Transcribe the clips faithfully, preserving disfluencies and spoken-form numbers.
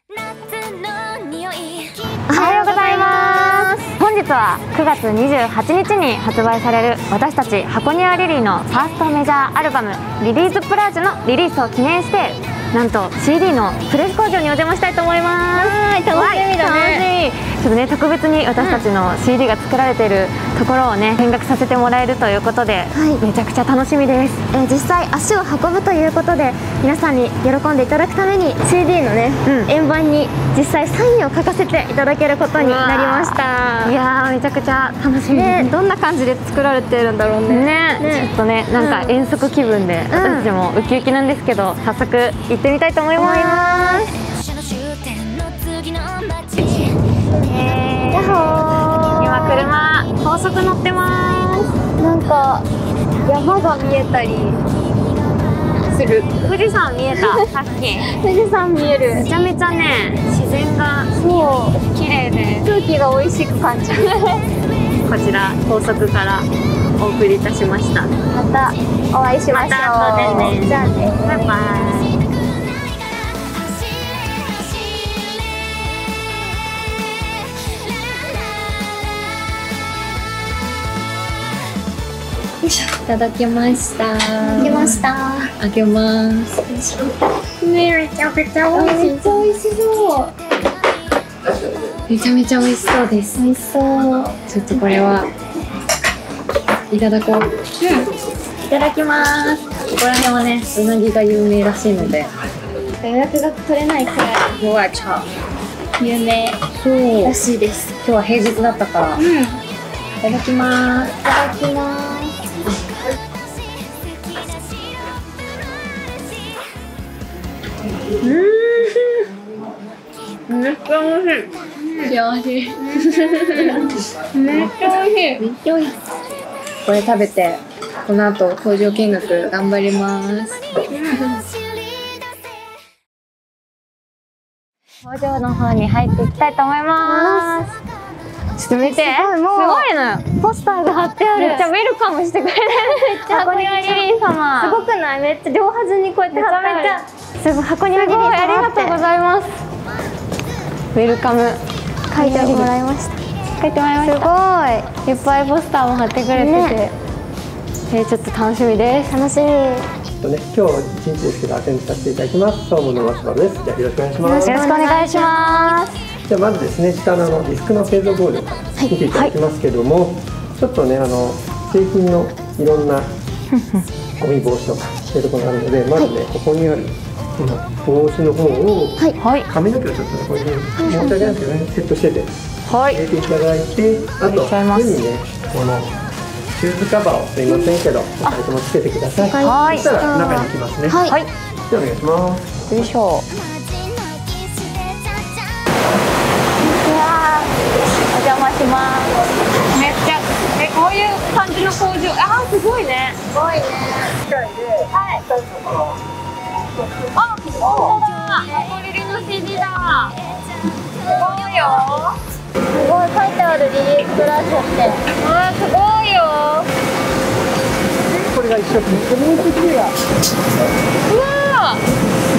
おはようございます。本日はくがつにじゅうはちにちに発売される私たち箱庭リリーのファーストメジャーアルバム「リリーズプラージュ」のリリースを記念してなんと シーディー のプレス工場にお邪魔したいと思います。 はい、楽しみだね。 ちょっとね特別に私たちの シーディー が作られているところをね見学させてもらえるということで、はい、めちゃくちゃ楽しみです。 えー、実際足を運ぶということで皆さんに喜んでいただくために シーディー のね、うん、円盤に実際サインを書かせていただけることになりました。 いやーめちゃくちゃ楽しみです、 ね、どんな感じで作られてるんだろうね。 ね、ねちょっとねなんか遠足気分で、うん、私たちもウキウキなんですけど早速行ってみたいと思います。 ヤッホー。 今車高速乗ってます。 なんか山が見えたりする。 富士山見えたさっき富士山見える。 めちゃめちゃね自然がそう綺麗で空気が美味しく感じるこちら高速からお送りいたしました。 またお会いしましょう。 また後でね。 じゃあね、 バイバイ。 いただきました。いただきました。 開けます。 ね、めちゃめちゃ美味しい。めっちゃ美味しそう。 めちゃめちゃ美味しそうです。 美味しそう。 ちょっとこれはいただこう。うん、いただきます。ここら辺はね、うなぎが有名らしいので。 予約が取れないくらい。 うわ、ちゃ。 有名。 そうらしいです。 今日は平日だったから。うん。いただきます。 いただきます。 うん。めっちゃ美味しい。幸せ。めっちゃ美味しい。めっちゃ美味しい。これ食べて、この後工場見学頑張ります。工場の方に入っていきたいと思います。ちょっと見て、すごいのよ。ポスターが貼ってある。めっちゃウェルカムしてくれる。めっちゃ箱庭リリー様。 すごくない？めっちゃ両端にこうやって貼ってある。めちゃめちゃすごい箱庭リリー様って。 ありがとうございます。ウェルカム書いてもらいました。 書いてもらいました。すごい。いっぱいポスターも貼ってくれてて、ね、えー、ちょっと楽しみです。 楽しみ。 とね、今日一日ですけどアテンドさせていただきます。総務の松原です。じゃあよろしくお願いします。 よろしくお願いします。 じゃあまずですね、下のあのディスクの製造工場から見ていただきますけども、はいはい、ちょっとねあの製品のいろんなゴミ防止とかそういうところがあるので、まずね、はい、ここにあるこの帽子の方を、はい、髪の毛をちょっとねこういうふうに申し訳ないですけどねセットしてて、はい、入れていただいて、あと手にねこのシューズカバーをすいませんけどお二人ともつけてください。はい、そしたら中に行きますね。はい、じゃあお願いします。よいしょ。 お邪魔します。めっちゃえこういう感じの工場、あーすごいね。 すごいね。 はい。あ、本当だ。箱リリの シーディー だ。すごいよ。 すごい書いてあるリリースプラッシュって。 あーすごいよ。 これが一色。これも綺麗だ。 うわー。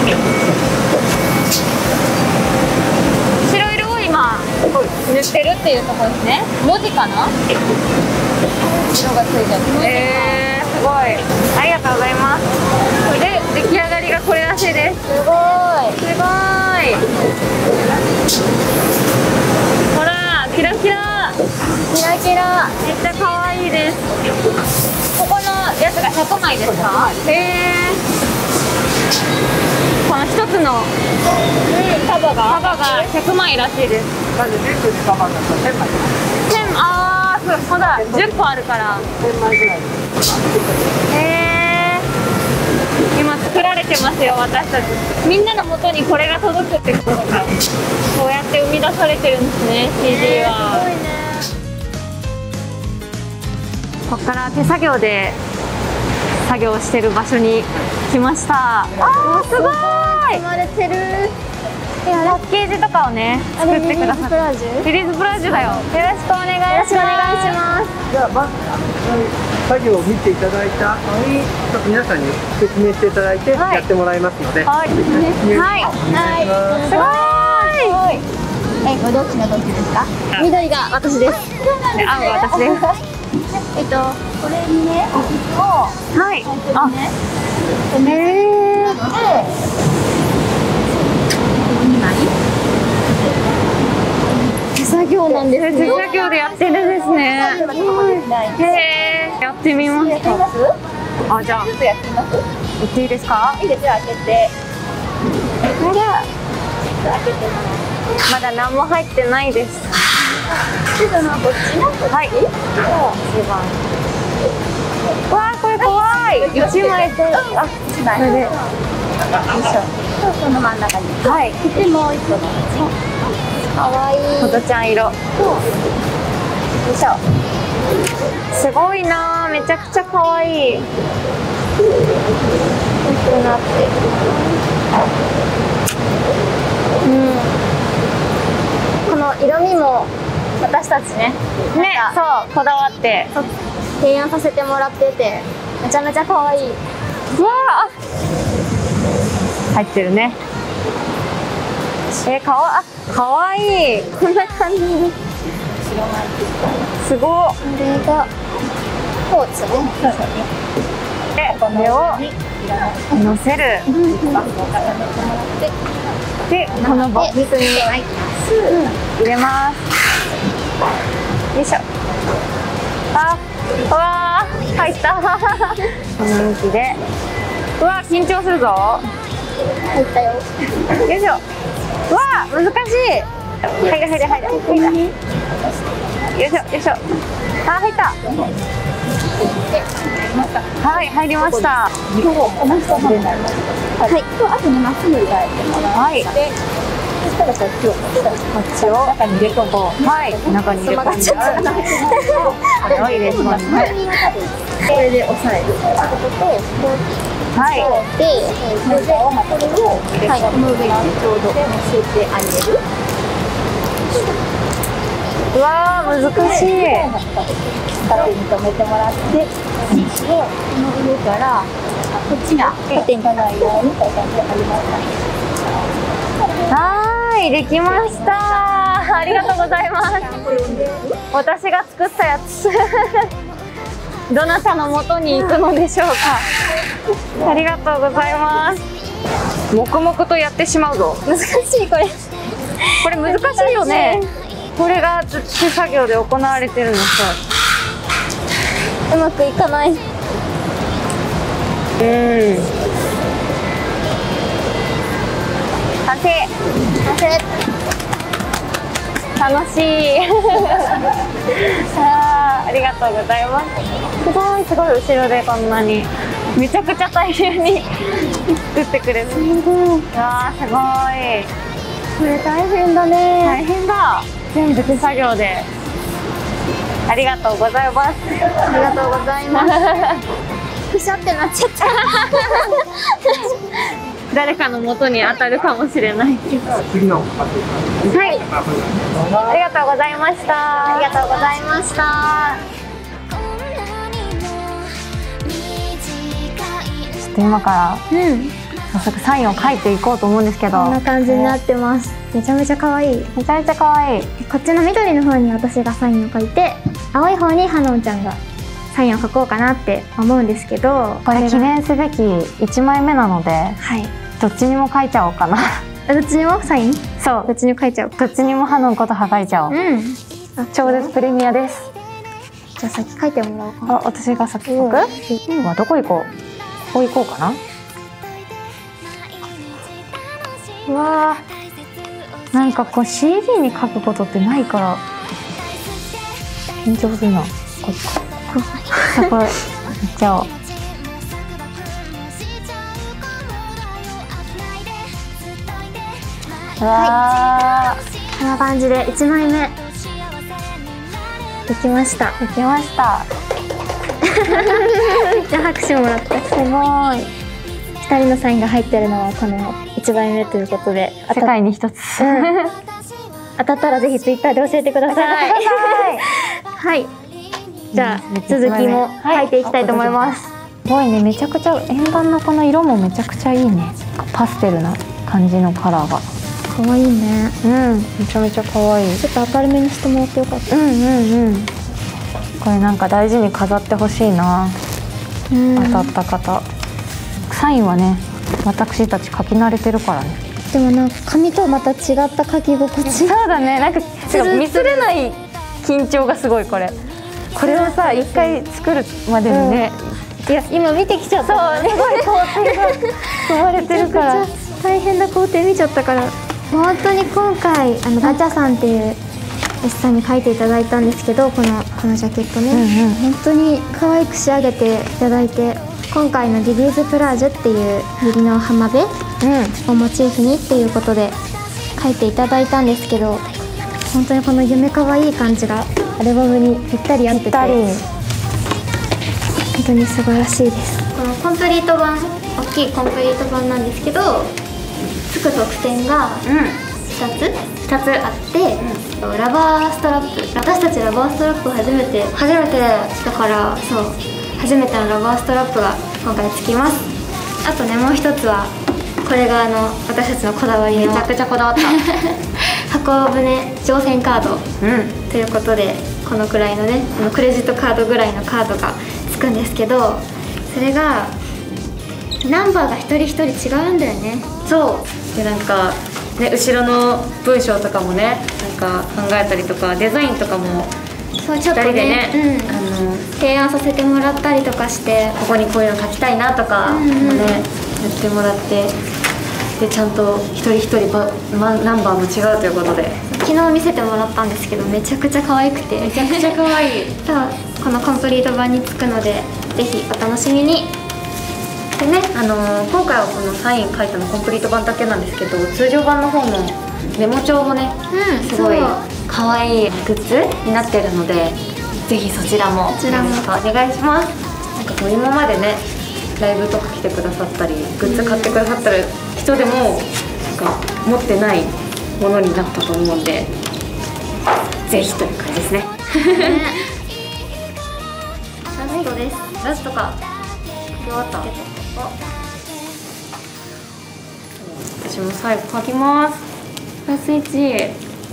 白色を今塗ってるっていうところですね。文字かな？色がついちゃって。えー、すごい。ありがとうございます。これで出来上がりがこれらしいです。 すごい。 すごい。ほら、キラキラ。 キラキラ。 めっちゃ可愛いです。ここのやつがひゃくまいですか？へー。この一つの束が束がひゃくまいらしいです。 まずじゅっこに束だとせんまい。 千ああ、そう、まだじゅっこあるから。 せんまいぐらい。 へえ。今作られてますよ、私たち。みんなの元にこれが届くってことか。こうやって生み出されてるんですね、シーディー は。すごいね。ここから手作業で作業してる場所に来ました。あーすごい。 積まれてる。 パッケージとかをね作ってくださって。リリーズプラージュだよ。よろしくお願いします。 じゃあまず作業を見ていただいた後にちょっと皆さんに説明していただいてやってもらいますので、 はい。はい。はい。すごい。 え、これどっちがどっちですか？緑が私です。 で、青が私です。 えっと、これにね、お水をはい。あ、へえ。 なので、にまい手作業なんですね。 手作業でやってるんですね。へえ。やってみますか。あ、じゃあ。ちょっとやってみます。行っていいですか？ いいですよ、開けて。 あら。 開けてもらって。 まだ何も入ってないです。 で、そのこっちのこっち。 はい。 一番。 わあ、これ怖い。一枚で、あ、 一枚。 これで。よいしょ。その真ん中に。 はい。 で、もう一個の。かわいい。 ホトちゃん色。よいしょ。 すごいなー、めちゃくちゃ可愛い。こうなって。うん。この色味も私たちね。 ね、そう、こだわって提案させてもらってて、めちゃめちゃ可愛い。 うわあ、入ってるね。えー、かわ、あ、かわいい。こんな感じ。すごい。 これがポーチね。 で、これを乗せる。で、このボックスに入れます。よいしょ。あ、うわー、入った。この向きで。うわー、緊張するぞ。 入ったよ。 よいしょ。うわー、難しい。入る入る入る。入る。よいしょよいしょ。あ、入った。はい、入りました。はい。 あとね、まっすぐ入れてもらって。 はい。 そしたらこっちをこっちを中に入れ込む。はい。中に入れ込んで。これを入れ込んで。 これで押さえる。 はい。 で、これでこれをはいこの上にちょうど乗せてあげる。 うわー、難しい。 縦に止めてもらって、この上からこっちが縦にいかないようにこうやってあげます。 はーい、できました。ありがとうございます。私が作ったやつ。どなたの元に行くのでしょうか。ありがとうございます。黙々とやってしまうぞ。 難しいこれ。 これ難しいよね。これが手作業で行われてるのさ。 うまくいかない。うん。 完成。 完成。 楽しい。あー、ありがとうございます。すごいすごい、後ろでこんなにめちゃくちゃ大変に作ってくれる。わー、すごい。 これ大変だね。 大変だ。全部手作業で。ありがとうございます。 ありがとうございます。くしゃってなっちゃった。 誰かの元に当たるかもしれないけど。はい。ありがとうございました。 ありがとうございました。 ちょっと今からうん早速サインを書いていこうと思うんですけど、 こんな感じになってます。めちゃめちゃ可愛い。 めちゃめちゃ可愛い。 こっちの緑の方に私がサインを書いて、青い方にはのんちゃんがサインを書こうかなって思うんですけど、 これ記念すべきいちまいめなので、 はい、 どっちにも書いちゃおうかな。 どっちにもサイン？ そう、 どっちにも書いちゃおう。 どっちにもはのんことは書いちゃおう。うん。超絶プレミアです。 じゃあ先書いてもらおうかな。 あ、私が先書く？うん、はどこ行こう？ここ行こうかな。うわー、なんかこう シーディー に書くことってないから緊張するな。こっちか。これ行っちゃおう。うわー、 こんな感じでいちまいめできました。 できました。 じゃあ拍手もらって。 すごい。 ふたりのサインが入ってるのはこのいちまいめということで、 世界に一つ。 うん、当たったらぜひツイッターで教えてください。はい。じゃあ続きも書いていきたいと思います。 すごいね、めちゃくちゃ円盤のこの色もめちゃくちゃいいね。パステルな感じのカラーが。 可愛いね。 うん、めちゃめちゃ可愛い。 ちょっと明るめにしてもらってよかった。 うんうんうん。これなんか大事に飾ってほしいな。当たった方。サインはね、私たち書き慣れてるからね。 でもなんか紙とまた違った書き心地。 そうだね。なんかミスれない緊張がすごいこれ。これをさ、一回作るまでにね。 いや今見てきちゃった。 そう、すごい工程が踏まれてるから。 大変な工程見ちゃったから。本当に今回あのガチャさんっていう絵師さんに描いていただいたんですけど、このこのジャケットね、うんうん、本当に可愛く仕上げていただいて、今回のリリーズプラージュっていうユリの浜辺をモチーフにっていうことで描いていただいたんですけど、本当にこの夢可愛い感じがアルバムにぴったり合ってて、本当に素晴らしいです。このコンプリート版、大きいコンプリート版なんですけど、つく特典がふたつ、ふたつあって、うん、ラバーストラップ、私たちラバーストラップ初めて初めてだから、そう初めてのラバーストラップが今回つきます。あとね、もう一つはこれがあの私たちのこだわりの、 めちゃくちゃこだわった箱舟乗船カード、うん、ということで、このくらいのね、このクレジットカードぐらいのカードがつくんですけど、それがナンバーが一人一人違うんだよね。 そうで、なんかね、後ろの文章とかもね、なんか考えたりとか、デザインとかもそうちょっとね、ね、うん、あの提案させてもらったりとかして、 ここにこういうの書きたいなとかもね、うんうん、やってもらって、でちゃんと一人一人バナンバーも違うということで、 昨日見せてもらったんですけど、めちゃくちゃ可愛くて、 めちゃくちゃ可愛いこのコンプリート版につくので、ぜひお楽しみに。 でね、あのー、今回はこのサイン書いたのコンプリート版だけなんですけど、通常版の方のメモ帳もね、うん、すごい可愛いグッズになってるので、ぜひそちらもこちらもお願いします。なんかこう今までね、ライブとか来てくださったり、グッズ買ってくださった人でもなんか持ってないものになったと思うんで、ぜひという感じですね。 ラストです。 ラストか。書き終わった。私も最後書きます。ラスいち。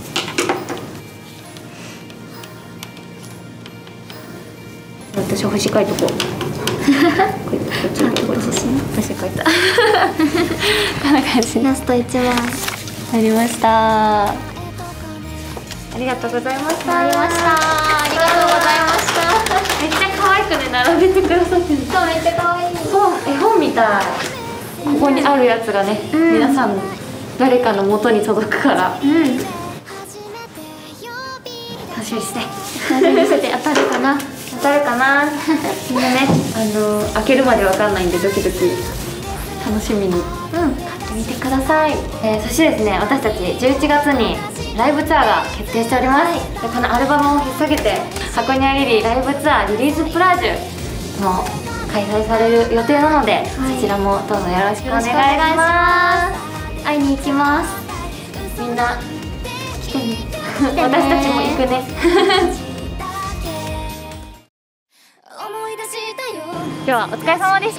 私は星書いとこう。こっちこっちこっち星書いた。こんな感じ。 ラストいちまい。 ありました。ありがとうございました。 ありました。ありがとうございました。 めっちゃ可愛くね、並べてくださってる。 そう、めっちゃ可愛い。 本、絵本みたい。ここにあるやつがね、うん、皆さん誰かの元に届くから。うん。楽しみですね。 楽しみにして当たるかな。 当たるかな。みんなね、あの開けるまでわかんないんで、ドキドキ楽しみに、うん、買ってみてください。えー、そしてですね、私たちじゅういちがつにライブツアーが決定しております。はい、でこのアルバムを引っ提げて、箱庭リリーライブツアーリリースプラージュも開催される予定なので、はい、そちらもどうぞよろしくお願いします。 会いに行きます。 みんな来てね。私たちも行くね。今日はお疲れ様でした。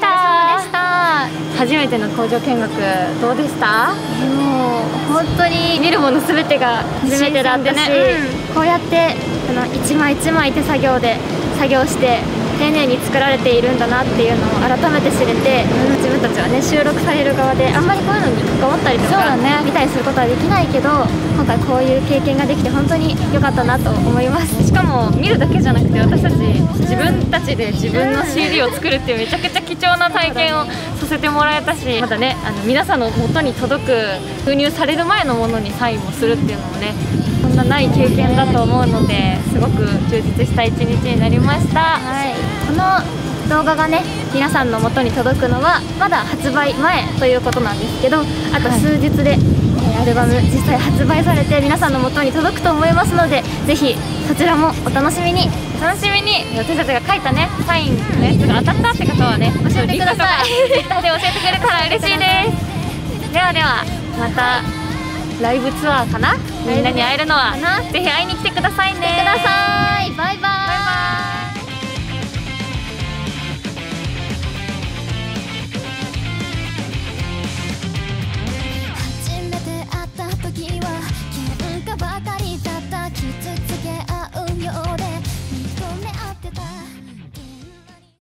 初めての工場見学どうでした？ もう本当に見るものすべてが初めてだったし、うん、こうやってあの一枚一枚手作業で作業して丁寧に作られているんだなっていうのを改めて知れて、うん、自分たちはね、収録される側であんまりこういうのに関わったりとか、ね、見たりすることはできないけど、今回こういう経験ができて本当に良かったなと思います。 しかも見るだけじゃなくて、私たち自分たちで自分の シーディー を作るっていうめちゃくちゃ貴重な体験をさせてもらえたし、またね、あの皆さんの元に届く、封入される前のものにサインもするっていうのもね、そんなない経験だと思うので、すごく充実した一日になりました。 はい、この動画がね、皆さんの元に届くのはまだ発売前ということなんですけど、あと数日で、はい、アルバム実際発売されて皆さんの元に届くと思いますので、ぜひそちらもお楽しみに。 お楽しみに。私たちが書いたね、サインのやつが当たったって方はね、 教えてください。 ツイッターで教えてくれたら嬉しいです。ではでは、またライブツアーかな、みんなに会えるのは、ぜひ会いに来てくださいね。 来てください。バイバイ。